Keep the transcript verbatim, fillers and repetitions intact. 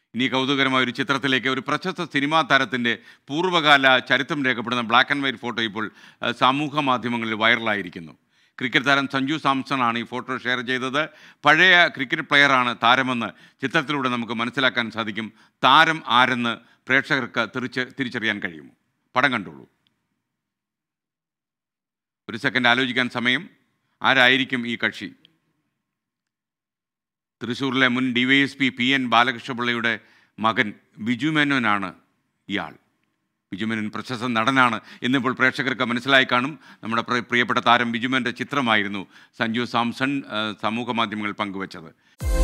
ഇനി കൗതുകരമായ ഒരു ചിത്രത്തിലേക്ക് ഒരു പ്രശസ്ത സിനിമാ താരത്തിൻ്റെ പൂർവ്വകാല ചരിത്രം രേഖപ്പെടുന്ന ബ്ലാക്ക് ആൻഡ് വൈറ്റ് ഫോട്ടോ ഇപ്പോൾ സമൂഹ മാധ്യമങ്ങളിൽ വൈറലായിരിക്കുന്നു. ക്രിക്കറ്റ് താരം സഞ്ജു സാംസൺ ആണ് ഈ ഫോട്ടോ ഷെയർ ചെയ്തത്. പഴയ ക്രിക്കറ്റ് പ്ലെയറാണ് താരമെന്ന് ചിത്രത്തിലൂടെ നമുക്ക് മനസ്സിലാക്കാൻ സാധിക്കും. താരം ആരെന്ന് പ്രേക്ഷകർക്ക് തിരിച്ച് തിരിച്ചറിയാൻ കഴിയുമോ? പടം കണ്ടോളൂ. ഒരു സെക്കൻഡ് ആലോചിക്കാൻ സമയം. ആരായിരിക്കും ഈ കക്ഷി? തൃശ്ശൂരിലെ മുൻ D Y S P P N ബാലകൃഷ്ണപിള്ളയുടെ മകൻ ബിജു മേനോനാണ് ഇയാൾ. ബിജു മേനോൻ പ്രശസ്ത നടനാണ് എന്നിപ്പോൾ പ്രേക്ഷകർക്ക് മനസ്സിലായി കാണും. നമ്മുടെ പ്രിയപ്പെട്ട താരം ബിജു മേനോൻ്റെ ചിത്രമായിരുന്നു സഞ്ജു സാംസൺ സമൂഹ മാധ്യമങ്ങളിൽ പങ്കുവച്ചത്.